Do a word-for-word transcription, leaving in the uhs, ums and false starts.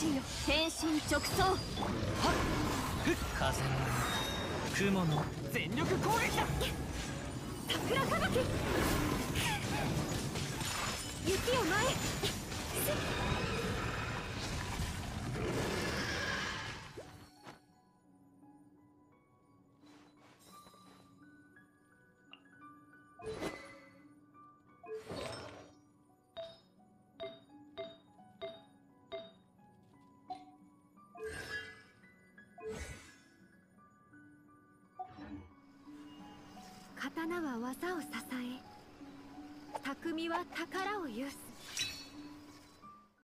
しよ変身直送。はっ風の雲の全力攻撃だ。 桜吹雪雪を前へ。刀は技を支え、匠は宝を有す。